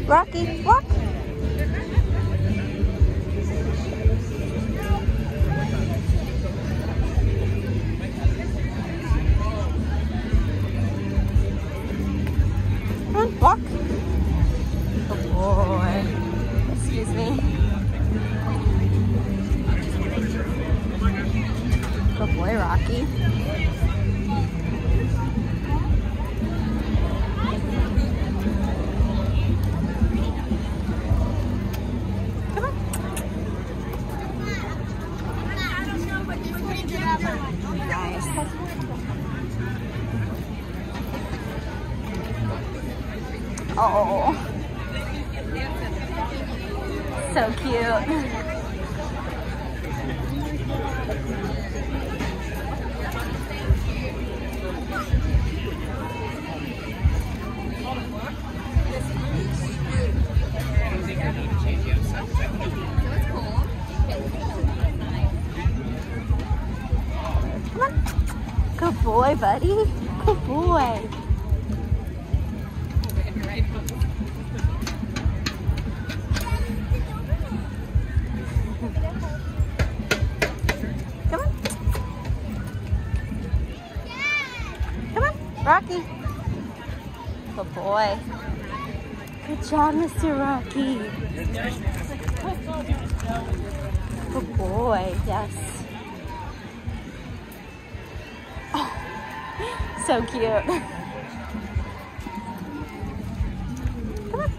Rocky, walk. Come on, walk. Good boy. Excuse me. Good boy, Rocky. Nice. Oh, so cute. Come on. Good boy, buddy. Good boy. Come on. Come on, Rocky. Good boy. Good job, Mr. Rocky. Good boy, yes. Oh, so cute. Come on.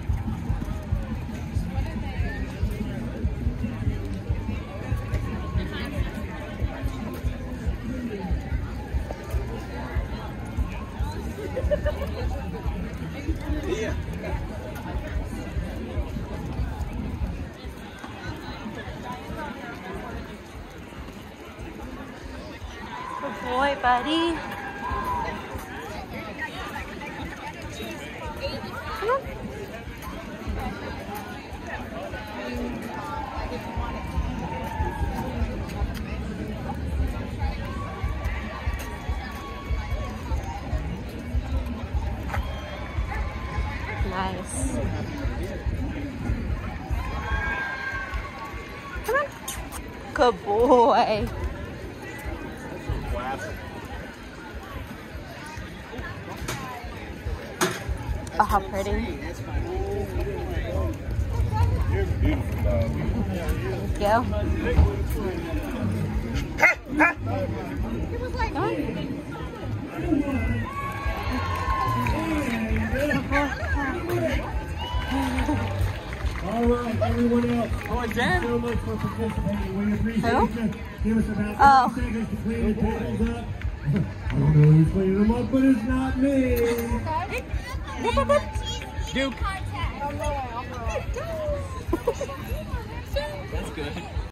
Yeah. Good boy, buddy. Come on. Nice. Come on. Good boy. Oh, how pretty. Thank you. All right, everyone else. Oh, Jen. So much for participating. We appreciate Who? you. Give us about 30 seconds to clean the tables up. I don't know who's cleaning them up, but it's not me. Duke. That's good.